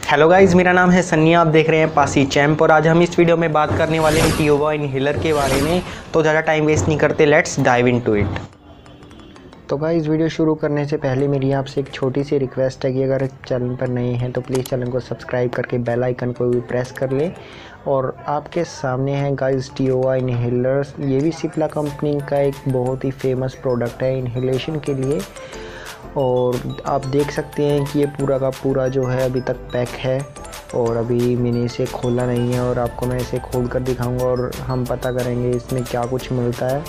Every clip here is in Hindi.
हेलो गाइस, मेरा नाम है सन्नी। आप देख रहे हैं पासी चैम्प और आज हम इस वीडियो में बात करने वाले हैं टियोवा इनहेलर के बारे में। तो ज़्यादा टाइम वेस्ट नहीं करते, लेट्स डाइव इनटू इट। तो गाइस, वीडियो शुरू करने से पहले मेरी आपसे एक छोटी सी रिक्वेस्ट है कि अगर चैनल पर नए हैं तो प्लीज़ चैनल को सब्सक्राइब करके बेल आइकन को भी प्रेस कर लें। और आपके सामने है गाइस टियोवा इनहेलर्स। ये भी सिप्ला कंपनी का एक बहुत ही फेमस प्रोडक्ट है इनहेलेशन के लिए। और आप देख सकते हैं कि ये पूरा का पूरा जो है अभी तक पैक है और अभी मैंने इसे खोला नहीं है और आपको मैं इसे खोल कर दिखाऊंगा और हम पता करेंगे इसमें क्या कुछ मिलता है।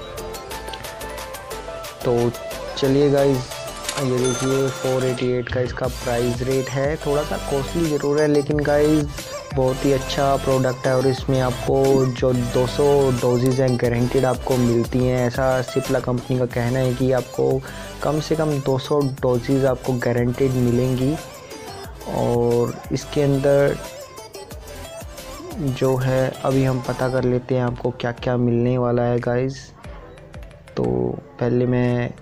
तो चलिए गाइस, ये देखिए 488 का इसका प्राइस रेट है। थोड़ा सा कॉस्टली ज़रूर है लेकिन गाइस बहुत ही अच्छा प्रोडक्ट है और इसमें आपको जो 200 डोजेज़ हैं गारंटेड आपको मिलती हैं। ऐसा सिप्ला कंपनी का कहना है कि आपको कम से कम 200 डोजेज़ आपको गारंटेड मिलेंगी। और इसके अंदर जो है अभी हम पता कर लेते हैं आपको क्या क्या मिलने वाला है गाइस। तो पहले मैं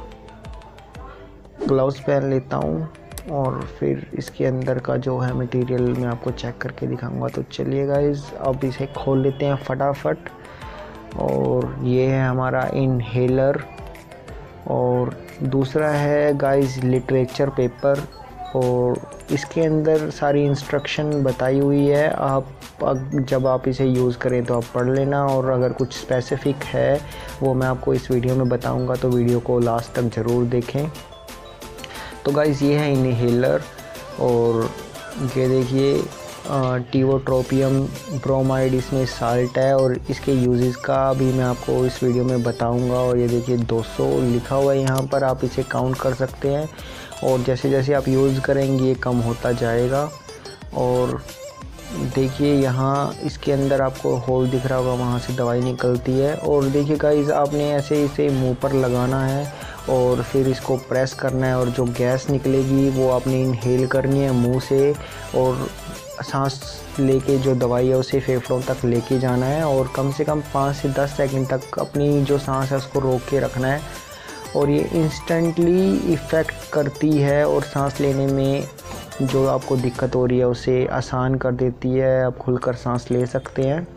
ग्लव्स पहन लेता हूँ और फिर इसके अंदर का जो है मटेरियल मैं आपको चेक करके दिखाऊंगा। तो चलिए गाइस, अब इसे खोल लेते हैं फटाफट। और ये है हमारा इनहेलर और दूसरा है गाइस लिटरेचर पेपर। और इसके अंदर सारी इंस्ट्रक्शन बताई हुई है। आप जब आप इसे यूज़ करें तो आप पढ़ लेना और अगर कुछ स्पेसिफ़िक है वो मैं आपको इस वीडियो में बताऊंगा, तो वीडियो को लास्ट तक ज़रूर देखें। तो गाइस, ये है इनहेलर और ये देखिए टियोट्रोपियम ब्रोमाइड इसमें साल्ट है और इसके यूजेस का भी मैं आपको इस वीडियो में बताऊंगा। और ये देखिए 200 लिखा हुआ है यहाँ पर, आप इसे काउंट कर सकते हैं और जैसे जैसे आप यूज़ करेंगे ये कम होता जाएगा। और देखिए यहाँ इसके अंदर आपको होल दिख रहा होगा, वहाँ से दवाई निकलती है। और देखिए गाइस, आपने ऐसे इसे मुंह पर लगाना है और फिर इसको प्रेस करना है और जो गैस निकलेगी वो आपने इनहेल करनी है मुंह से और सांस लेके जो दवाई है उसे फेफड़ों तक लेके जाना है और कम से कम 5 से 10 सेकंड तक अपनी जो सांस है उसको रोक के रखना है। और ये इंस्टेंटली इफ़ेक्ट करती है और सांस लेने में जो आपको दिक्कत हो रही है उसे आसान कर देती है, आप खुलकर सांस ले सकते हैं।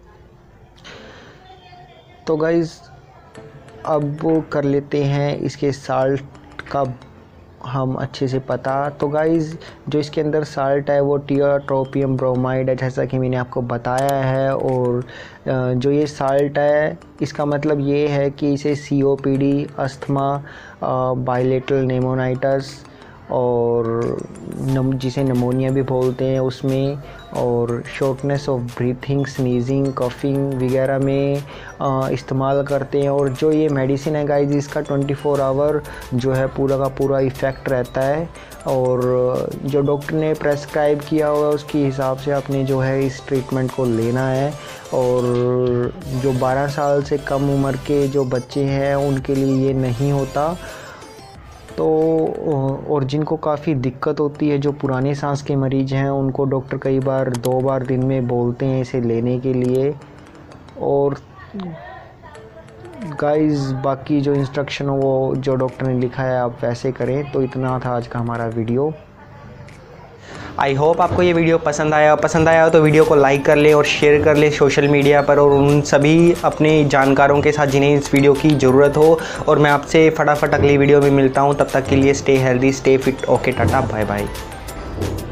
तो गाइस, अब वो कर लेते हैं इसके साल्ट का हम अच्छे से पता। तो गाइस, जो इसके अंदर साल्ट है वो टियोट्रोपियम ब्रोमाइड है, जैसा कि मैंने आपको बताया है। और जो ये साल्ट है इसका मतलब ये है कि इसे COPD, अस्थमा, बायलेटरल निमोनाइटिस और जिसे निमोनिया भी बोलते हैं उसमें, और shortness of breathing, sneezing, coughing वगैरह में इस्तेमाल करते हैं। और जो ये मेडिसिन है गाइस, इसका 24 आवर जो है पूरा का पूरा इफ़ेक्ट रहता है और जो डॉक्टर ने प्रेस्क्राइब किया हुआ है उसके हिसाब से आपने जो है इस ट्रीटमेंट को लेना है। और जो 12 साल से कम उम्र के जो बच्चे हैं उनके लिए ये नहीं होता। तो और जिनको काफ़ी दिक्कत होती है, जो पुराने सांस के मरीज़ हैं, उनको डॉक्टर कई बार 2 बार दिन में बोलते हैं इसे लेने के लिए। और गाइस, बाकी जो इंस्ट्रक्शन हो वो जो डॉक्टर ने लिखा है आप वैसे करें। तो इतना था आज का हमारा वीडियो। आई होप आपको ये वीडियो पसंद आया हो तो वीडियो को लाइक कर ले और शेयर कर ले सोशल मीडिया पर और उन सभी अपने जानकारों के साथ जिन्हें इस वीडियो की ज़रूरत हो। और मैं आपसे फटाफट अगली वीडियो में मिलता हूँ, तब तक के लिए stay healthy, stay fit. Okay, tata, bye bye.